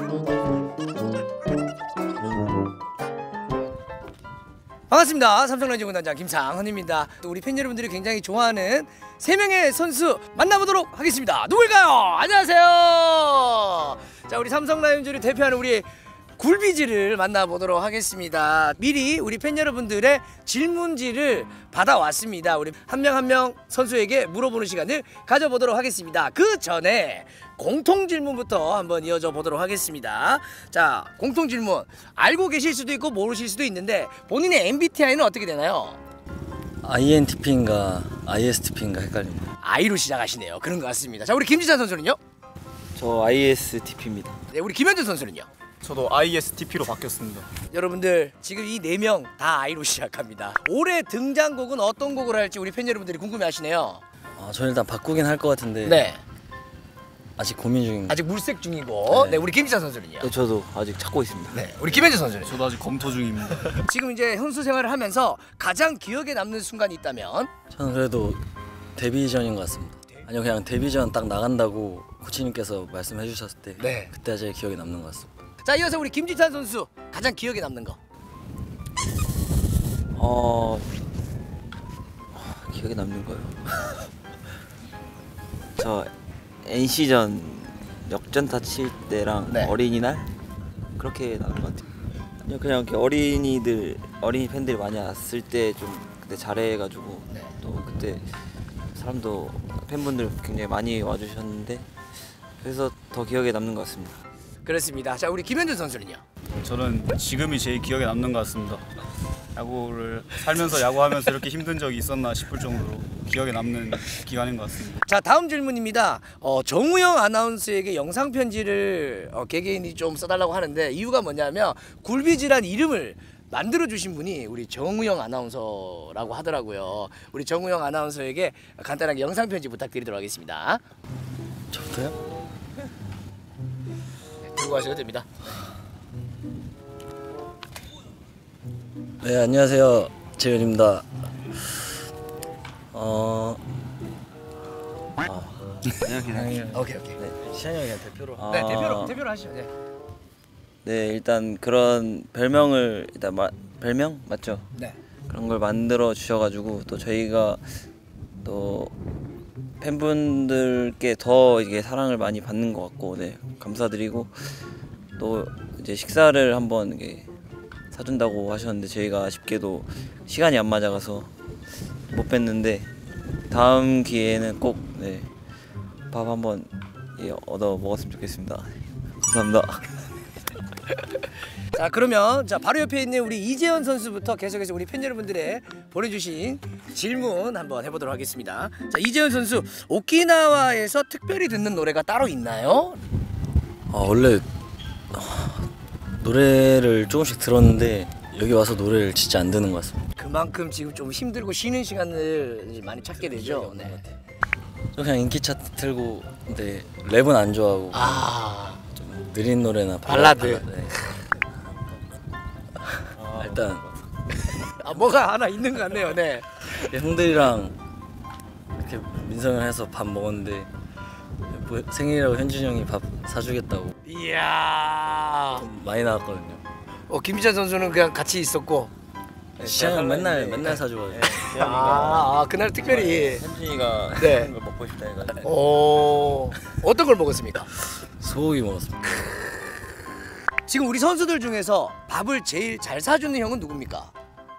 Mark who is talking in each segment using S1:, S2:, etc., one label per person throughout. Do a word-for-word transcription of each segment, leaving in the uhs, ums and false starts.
S1: 반갑습니다. 삼성라이온즈 군단장 김상헌입니다. 또 우리 팬 여러분들이 굉장히 좋아하는 세 명의 선수 만나보도록 하겠습니다. 누굴까요? 안녕하세요. 자, 우리 삼성라이온즈를 대표하는 우리 굴비즈를 만나보도록 하겠습니다. 미리 우리 팬 여러분들의 질문지를 받아왔습니다. 우리 한 명 한 명 선수에게 물어보는 시간을 가져보도록 하겠습니다. 그 전에 공통 질문부터 한번 이어져 보도록 하겠습니다. 자, 공통 질문. 알고 계실 수도 있고 모르실 수도 있는데 본인의 엠비티아이는 어떻게 되나요?
S2: 아이엔티피인가 아이에스티피인가 헷갈립니다.
S1: I로 시작하시네요. 그런 것 같습니다. 자, 우리 김지찬 선수는요?
S2: 저 아이에스티피입니다.
S1: 네, 우리 김현준 선수는요?
S3: 저도 아이에스티피로 바뀌었습니다.
S1: 여러분들 지금 이 네 명 다 I로 시작합니다. 올해 등장곡은 어떤 곡을 할지 우리 팬 여러분들이 궁금해하시네요.
S2: 아, 저는 일단 바꾸긴 할 것 같은데
S1: 네,
S2: 아직 고민 중입니다.
S1: 아직 물색 중이고. 네,
S2: 네.
S1: 우리 김지찬 선수는요?
S2: 네, 저도 아직 찾고 있습니다.
S1: 네, 우리 김현준 선수는
S3: 저도 아직 검토 중입니다.
S1: 지금 이제 선수 생활을 하면서 가장 기억에 남는 순간이 있다면?
S2: 저는 그래도 데뷔 전인 것 같습니다. 아니요, 그냥 데뷔 전 딱 나간다고 코치님께서 말씀해 주셨을 때
S1: 네.
S2: 그때가 제일 기억에 남는 것 같습니다.
S1: 자, 이어서 우리 김지찬 선수 가장 기억에 남는 거.
S4: 어... 기억에 남는 거요. 저 엔씨전 역전타 칠 때랑
S1: 네.
S4: 어린이날 그렇게 나온 것 같아요. 아니요, 그냥 이렇게 어린이들 어린이 팬들이 많이 왔을 때 좀 그때 잘해가지고
S1: 네.
S4: 또 그때 사람도 팬분들 굉장히 많이 와주셨는데 그래서 더 기억에 남는 것 같습니다.
S1: 그렇습니다. 자, 우리 김현준 선수는요?
S3: 저는 지금이 제일 기억에 남는 것 같습니다. 야구를 살면서 야구하면서 이렇게 힘든 적이 있었나 싶을 정도로 기억에 남는 기간인 것 같습니다.
S1: 자, 다음 질문입니다. 어, 정우영 아나운서에게 영상 편지를 어, 개개인이 좀 써달라고 하는데 이유가 뭐냐면 굴비즈란 이름을 만들어 주신 분이 우리 정우영 아나운서라고 하더라고요. 우리 정우영 아나운서에게 간단하게 영상 편지 부탁드리도록 하겠습니다.
S2: 저부터요?
S1: 들고 가셔도 됩니다.
S2: 네, 안녕하세요. 재윤입니다. 어... 아...
S4: 그냥 그냥
S1: 오케이, 오케이.
S2: 네, 시안이 형이 그냥 대표로
S4: 아,
S1: 네, 대표로 대표로 하시죠. 네.
S4: 네, 일단 그런 별명을 일단 마, 별명 맞죠?
S1: 네.
S4: 그런 걸 만들어 주셔가지고 또 저희가 또 팬분들께 더 이게 사랑을 많이 받는 것 같고, 네, 감사드리고 또 이제 식사를 한번 이게 사준다고 하셨는데 저희가 아쉽게도 시간이 안 맞아가서 못 뵀는데 다음 기회에는 꼭 네, 밥 한번 예, 얻어 먹었으면 좋겠습니다. 감사합니다.
S1: 자, 그러면 자 바로 옆에 있는 우리 이재현 선수부터 계속해서 우리 팬 여러분들의 보내주신 질문 한번 해보도록 하겠습니다. 자, 이재현 선수, 오키나와에서 특별히 듣는 노래가 따로 있나요?
S2: 아, 원래 어, 노래를 조금씩 들었는데 여기 와서 노래를 진짜 안 듣는 것 같습니다.
S1: 그만큼 지금 좀 힘들고 쉬는 시간을 이제 많이 찾게 되죠. 네.
S2: 저 그냥 인기 차트 틀고, 근데 랩은 안 좋아하고
S1: 아,
S2: 좀 느린 노래나
S1: 발라드.
S2: 네. 일단
S1: 아, 뭐가 하나 있는 것 같네요. 네.
S2: 형들이랑 이렇게 민성을 해서 밥 먹었는데 뭐 생일이라고 현준이 형이 밥 사주겠다고
S1: 이야.
S2: 좀 많이 나왔거든요.
S1: 어, 김희찬 선수는 그냥 같이 있었고.
S2: 시안이 형 맨날 맨날 사줘가지고.
S1: 아, 아, 그날 특별히.
S4: 현준이가
S1: 네.
S4: 그런 걸 먹고 싶다 해가지고
S1: 오, 어떤 걸 먹었습니까?
S2: 소고기 먹었습니다.
S1: 지금 우리 선수들 중에서 밥을 제일 잘 사주는 형은 누굽니까?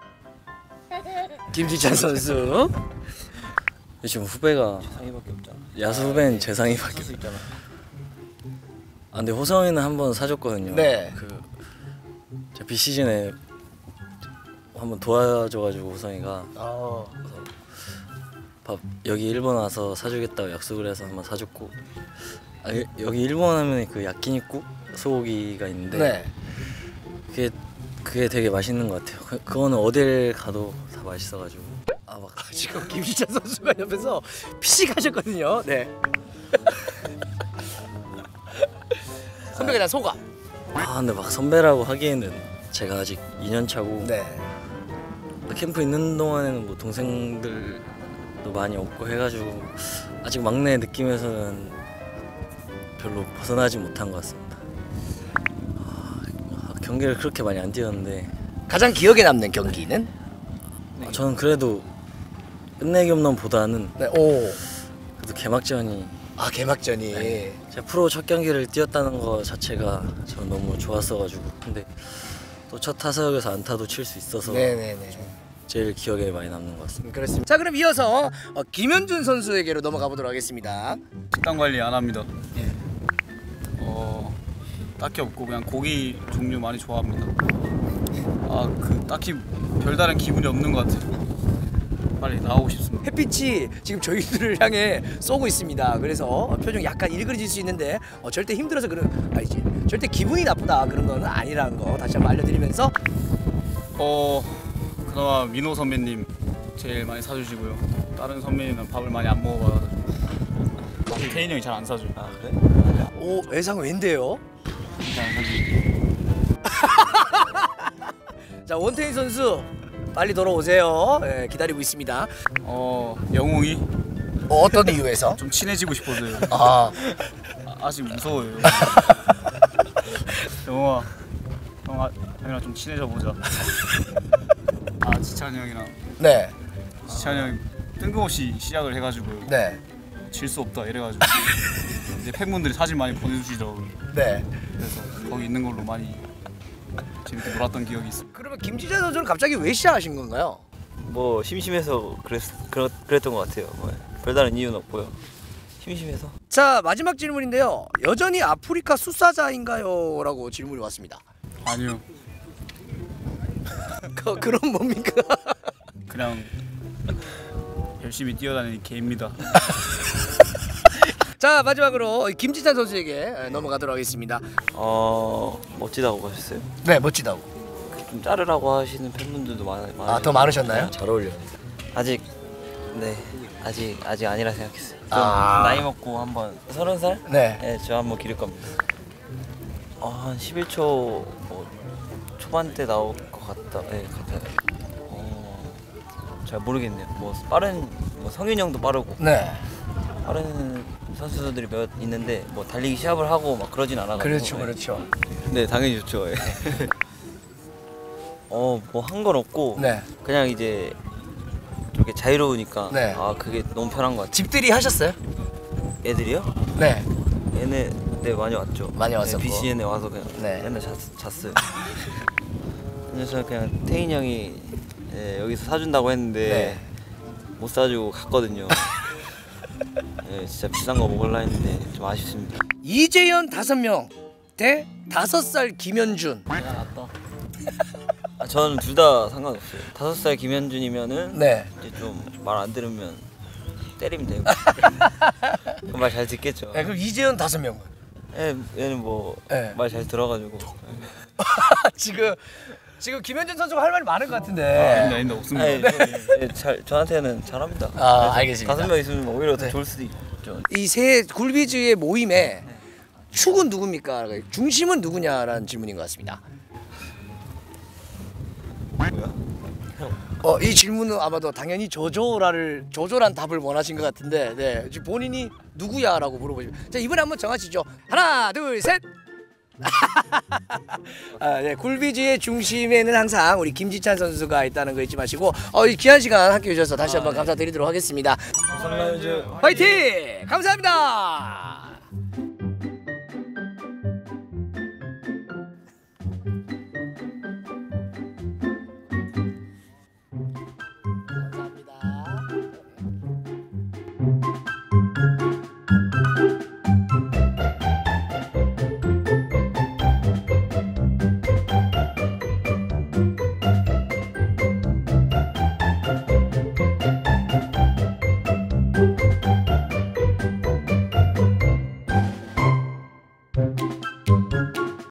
S1: 김지찬 선수.
S2: 지금 후배가
S4: 상의밖에 없잖아.
S2: 야수 후배는 재상이밖에 없어.
S4: 있잖아.
S2: 아, 근데 호성이는 한 번 사줬거든요.
S1: 네.
S2: 그 제 비시즌에 한번 도와줘가지고 호성이가
S1: 어.
S2: 밥 여기 일본 와서 사주겠다고 약속을 해서 한번 사줬고, 아, 여기 일본 하면 그 야끼니쿠 소고기가 있는데
S1: 네.
S2: 그게 그게 되게 맛있는 것 같아요. 그, 그거는 어딜 가도 다 맛있어가지고. 아, 막
S1: 지금 김지찬 선수가 옆에서 피식하셨거든요. 네. 선배가 다 소가.
S2: 아, 근데 막 선배라고 하기에는 제가 아직 이 년 차고,
S1: 네.
S2: 캠프 있는 동안에는 뭐 동생들도 많이 없고 해가지고 아직 막내 느낌에서는 별로 벗어나지 못한 것 같습니다. 경기를 그렇게 많이 안 뛰었는데
S1: 가장 기억에 남는 경기는?
S2: 아, 저는 그래도 끝내기홈런보다는
S1: 네. 오.
S2: 그래도 개막전이
S1: 아 개막전이.
S2: 네. 제가 프로 첫 경기를 뛰었다는 거 자체가 저는 너무 좋았어가지고 근데 또 첫 타석에서 안타도 칠 수 있어서
S1: 네네네.
S2: 제일 기억에 많이 남는 것 같습니다.
S1: 그렇습니다. 자 그럼 이어서 어, 김현준 선수에게로 넘어가 보도록 하겠습니다.
S3: 식단 관리 안 합니다. 어 딱히 없고 그냥 고기 종류 많이 좋아합니다. 아 그 딱히 별다른 기분이 없는 것 같아요. 빨리 나오고 싶습니다.
S1: 햇빛이 지금 저희들을 향해 쏘고 있습니다. 그래서 어, 표정 약간 일그러질 수 있는데 어, 절대 힘들어서 그런 아니지. 절대 기분이 나쁘다 그런 건 아니라는 거 다시 한번 알려드리면서
S3: 어 그나마 민호 선배님 제일 많이 사주시고요. 다른 선배님은 밥을 많이 안 먹어봐서 태인 형이 잘 안 사줘요.
S2: 아 그래?
S1: 오 외상 왠데요? 자 원태인 선수 빨리 돌아오세요. 예, 기다리고 있습니다.
S3: 어 영웅이
S1: 어, 어떤 이유에서?
S3: 좀 친해지고 싶어서요.
S1: 아
S3: 아, 아직 무서워요. 영웅아, 형아, 형이랑 좀 친해져 보자. 아 지찬이 형이랑
S1: 네.
S3: 지찬이 형이 뜬금없이 시작을 해가지고요.
S1: 네.
S3: 질 수 없다 이래가지고 이제 팬분들이 사진 많이 보내주시더라고요.
S1: 네.
S3: 그래서 거기 있는 걸로 많이 재밌게 놀았던 기억이 있습니다.
S1: 그러면 김지찬 선수는 갑자기 왜 시작하신 건가요?
S4: 뭐 심심해서 그랬, 그랬, 그랬던 것 같아요. 뭐, 별다른 이유는 없고요. 심심해서.
S1: 자 마지막 질문인데요. 여전히 아프리카 수사자인가요? 라고 질문이 왔습니다.
S3: 아니요,
S1: 그, 그럼 뭡니까?
S3: 그냥 열심히 뛰어다니는 개입니다.
S1: 자 마지막으로 김지찬 선수에게 넘어가도록 하겠습니다.
S4: 어 멋지다고 하셨어요.
S1: 네 멋지다고.
S4: 좀 자르라고 하시는 팬분들도 많아.
S1: 아 더 많으셨나요?
S2: 잘 어울려요.
S4: 아직 네 아직 아직 아니라 생각했어요. 좀
S1: 아.
S4: 나이 먹고 한번 서른 살?
S1: 네.
S4: 네, 저 한번 기를 겁니다. 어, 한 십일 초 뭐, 초반대 나올 것 같다. 네, 같아요. 어, 잘 모르겠네요. 뭐 빠른 뭐 성윤이 형도 빠르고
S1: 네.
S4: 빠른 선수들이 몇 있는데 뭐 달리기 시합을 하고 막 그러진 않아가지고.
S1: 그렇죠
S4: 네.
S1: 그렇죠.
S4: 네, 당연히 좋죠. 예. 어, 뭐 한 건 없고
S1: 네.
S4: 그냥 이제 이렇게 자유로우니까
S1: 네.
S4: 아 그게 너무 편한 것 같아요.
S1: 집들이 하셨어요?
S4: 애들이요?
S1: 네.
S4: 얘네 네 많이 왔죠.
S1: 많이 왔었고.
S4: 네, 비씨엔에 와서 그냥
S1: 네.
S4: 맨날 잤, 잤어요. 그래서 그냥 태인 형이 예, 여기서 사준다고 했는데
S1: 네.
S4: 못 사주고 갔거든요. 예, 진짜 비싼 거 먹으려 했는데 좀 아쉽습니다.
S1: 이재현 다섯 명 대 다섯 살 김현준.
S4: 아, 저는 둘 다 상관없어요. 다섯 살 김현준이면은
S1: 네.
S4: 이제 좀 말 안 들으면 때리면 되고 말 잘 듣겠죠.
S1: 네 그럼 이재현 다섯 명은?
S4: 예, 얘는 뭐 말 잘
S1: 네.
S4: 들어가지고
S1: 지금 지금 김현준 선수가 할 말이 많은 것 같은데.
S3: 아닌데 아닌데 없습니다.
S4: 아니, 예, 잘 저한테는 잘합니다.
S1: 아,
S4: 그래서
S1: 알겠습니다.
S4: 다섯 명 있으면 오히려 더
S1: 네.
S4: 좋을 수도 있죠.
S1: 이 세 굴비즈의 모임에 축은 누굽니까? 중심은 누구냐라는 질문인 것 같습니다.
S4: 뭐야?
S1: 어, 이 질문은 아마도 당연히 조조라를 조조란 답을 원하신 것 같은데, 네, 지금 본인이 누구야라고 물어보시면, 자 이번에 한번 정하시죠. 하나, 둘, 셋. 아, 네, 굴비즈의 중심에는 항상 우리 김지찬 선수가 있다는 거 잊지 마시고, 어, 이 귀한 시간 함께 해주셔서 다시 한번 감사드리도록 하겠습니다.
S4: 감사합니다.
S1: 화이팅! 감사합니다.